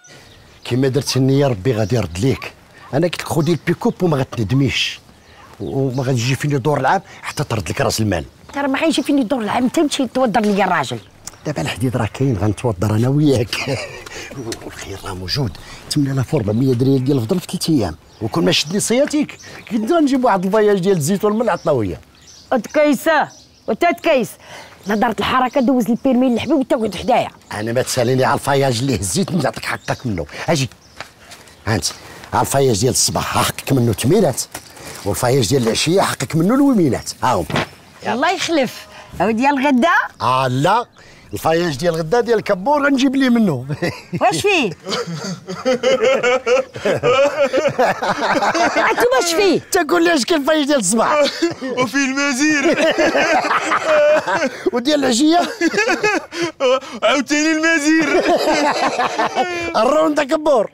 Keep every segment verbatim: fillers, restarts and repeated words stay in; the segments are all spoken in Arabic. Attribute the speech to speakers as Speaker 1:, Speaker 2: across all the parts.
Speaker 1: كيما درت النيه ربي غادي يرد ليك. انا قلت لك خذي البيكوب وما غتندميش، وما غادي يجي فيني دور العام حتى ترد لك راس المال.
Speaker 2: راه ما غيجي فيني دور العام، انت تمشي توضر لي الراجل.
Speaker 1: دابا الحديد راه كاين، غنتوضر انا وياك. والخير راه موجود. ثمانية آلاف وأربعمية درهم ديال الفضل في ثلاث ايام، وكل ما شدني صياتيك كنت غنجيب واحد الفياج ديال الزيتون من العطاويه.
Speaker 2: تكيسه وتتكيس، لا دارت الحركه دوز البيرمي للحبيب وتقعد حدايا.
Speaker 1: انا ما تساليني على الفياج اللي هزيت نعطيك حقك منه. اجي هانت على الفياج ديال الصباح حقك منه تمينات، والفياج ديال العشيه حقك منه الومينات. ها هما.
Speaker 2: الله يخلف. او ديال الغدا؟
Speaker 1: اه لا، الفياج ديال الغدا ديال الكبور غنجيب ليه منه.
Speaker 2: واش فيه؟ انت واش فيه؟
Speaker 1: تقول لي اش كاين الفياج ديال الصباح؟
Speaker 3: وفيه المزير.
Speaker 1: وديال العشيه؟
Speaker 3: عاوتاني المزير.
Speaker 1: الروندا كبور.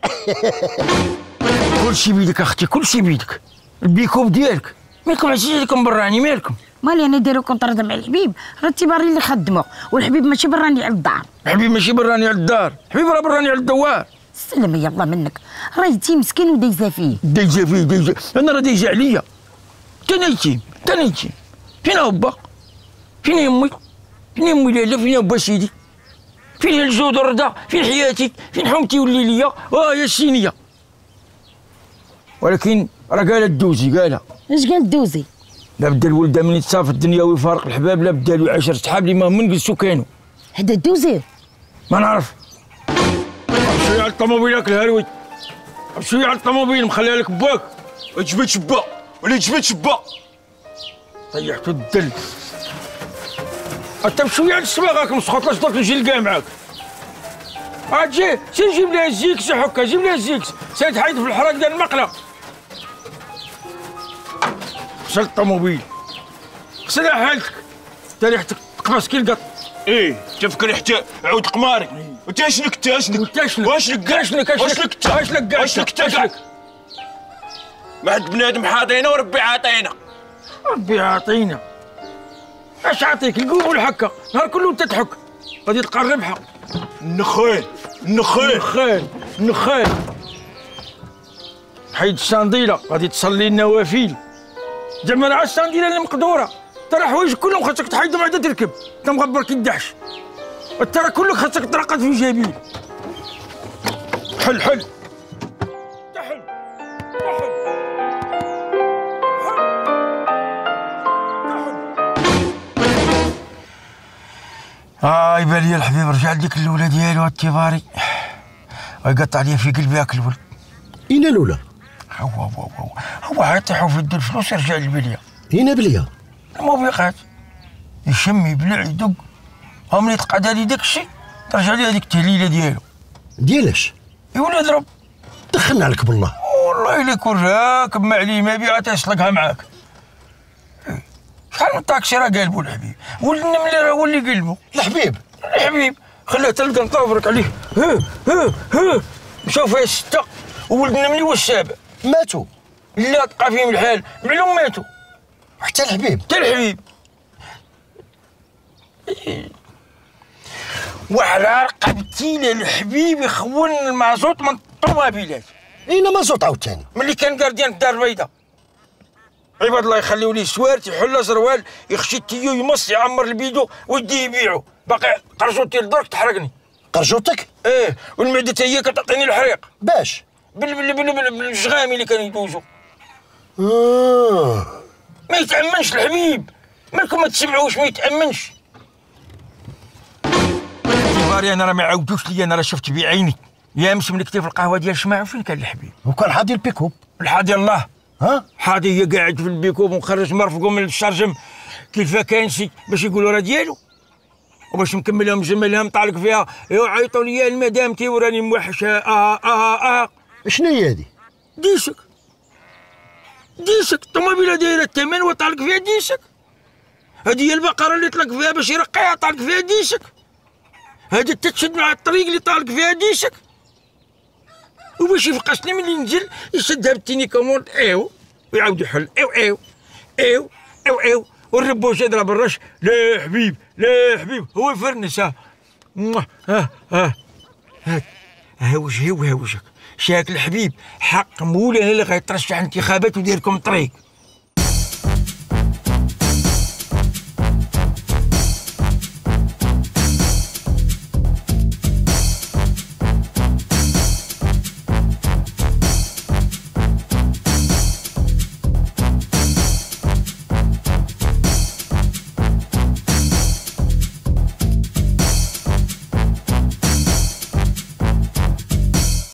Speaker 4: كلشي بيدك اختي، كلشي بيدك. البيكوب ديالك مالكم عزيز عليكم براني، مالكم؟
Speaker 2: مالي انا نديرو كونطرا مع الحبيب، راه تيباري اللي خدمو، والحبيب ماشي براني على الدار.
Speaker 4: الحبيب ماشي براني على الدار، الحبيب راه براني على الدوار.
Speaker 2: سلم يلا منك، راه يتيم مسكين ودايزه فيه.
Speaker 4: دايزه فيه دايزه، انا راه دايزه عليا. تا يتيم، تا يتيم. فين هو با؟ فين يمي؟ فين يمي لاله؟ فين با سيدي؟ فين الجود والرضا؟ فين حياتي؟ فين حومتي والليليه؟ اه يا السينيه. ولكن راه قالها الدوزي، قالها.
Speaker 2: اش قال الدوزي؟
Speaker 4: لا بدا الولده من يتصافى الدنيا ويفارق الحباب، لا بدا له عشر صحاب اللي ما من جلسوا كانوا.
Speaker 2: هذا الدوزي؟
Speaker 4: ما نعرف. مشي على الطوموبيل الهروي، مشي على الطوموبيل مخليها لك باك.
Speaker 3: جبت شبا ولا جبت شبا.
Speaker 4: طيحتو الدل. انت بشويه على الصباغ راك مسخوط، لا صدرت نجي نلقاه معاك. اجي سير جيب لها الزيكس يا حكا، جيب لها الزيكس، سير حيد في الحراق ديال المقله. غسل الطوموبيل، غسل حالتك، انت ريحتك تقبس كي القط.
Speaker 3: ايه تفكر حتى عود قماري. وانت اشنك انت اشنك
Speaker 4: وانت اشنك
Speaker 3: واشنك
Speaker 4: اشنك
Speaker 3: اشنك
Speaker 4: اشنك
Speaker 3: اشنك اشنك ما عند بنادم حاطينا وربي عاطينا.
Speaker 4: ربي عاطينا. اش عاطيك القوم والحكه، نهار كله انت تحك، غادي تلقى الربحه.
Speaker 3: النخيل النخيل
Speaker 4: النخيل النخيل. حيد الصنديله، غادي تصلي النوافل. زعما راه الصنديله اللي مقدوره، ترى حوايجك كلهم خاصك تحيدهم عاد تركب، انت مغبر كي الدحش. ترى كلك خاصك ترقد في جبيل. حل حل تحل تحل اه يبان لي الحبيب رجع لديك الاولى ديالو التيفاري، ويقطع لي في قلبي هاك الولد.
Speaker 1: اين الاولى؟
Speaker 4: هو هو هو هو عيطيحو في يدو الفلوس يرجع للبليه.
Speaker 1: اين بليا؟
Speaker 4: الموبقات يشم يبلع يدق، ها ملي تقعد عليه داك الشيء ترجع ليه هذيك التهليله ديالو.
Speaker 1: ديالاش؟
Speaker 4: يولي ضرب.
Speaker 1: دخلنا عليك بالله.
Speaker 4: والله الا كون راكب ما عليه ما بيع تيسلقها معاك. شحال من طاكسي راه قالبو الحبيب، ولد النملي راه هو اللي قلبو.
Speaker 1: الحبيب
Speaker 4: الحبيب خلاه تلقى نطافرك عليه. ها ها ها مشاو فيها الستة، وولد النملي هو السابع.
Speaker 1: ماتوا؟
Speaker 4: لا تبقى فيهم الحال، معلوم ماتوا.
Speaker 1: حتى الحبيب؟
Speaker 4: حتى الحبيب. وعلى رقبتي للحبيب يخون المازوط من الطوموبيلات.
Speaker 1: اين مازوط عاوتاني؟
Speaker 4: ملي كان كارديان الدار البيضاء. عباد الله يخليو ليه سوارت يحل زروال، يخشي التيو يمص يعمر البيدو ويديه يبيعو، باقي قرجوتي لدرك تحرقني.
Speaker 1: قرجوتك؟
Speaker 4: ايه، والمعده حتى هي كتعطيني الحريق.
Speaker 1: باش؟
Speaker 4: بال بال بال بالجغامي اللي كانوا يدوزوا.
Speaker 1: اه
Speaker 4: ما يتأمنش الحبيب، مالكم ما تسمعوش ما يتأمنش. تيفاري انا راه ما عاودوش ليا، انا راه شفت بعيني يا امس ملي كنت في القهوه ديال الشماع. فين كان الحبيب؟
Speaker 1: وكان حاضي البيكوب؟
Speaker 4: الحادي الله.
Speaker 1: ها؟
Speaker 4: حاضي هي قاعد في البيكوب ومخرج مرفقو من الشرجم كيف كان شي باش يقولوا راه ديالو، وباش نكملها مجملها مطالق فيها. ايوا عيطوا لي المدامتي وراني موحشه. اه اه اه
Speaker 1: شنو هي هادي؟
Speaker 4: ديسك ديسك الطوموبيله دايره الثمن وطالق فيها ديسك. هذه هي البقره اللي طلق فيها باش يرقيها طالق فيها ديسك. هذا تتشد مع الطريق اللي طالق فيها ديسك، وباش يفقسني ملي ننزل يشدها بالتيني كوموند ايو ويعاود يحل ايو ايو ايو ايو ايو والربوش يضرب الرش. لا حبيب لا حبيب هو يفرنس. ها ها ها هات ها وجهي وها وجهك. شاك الحبيب حق مولانا اللي غيترشح انتخابات وديركم طريق.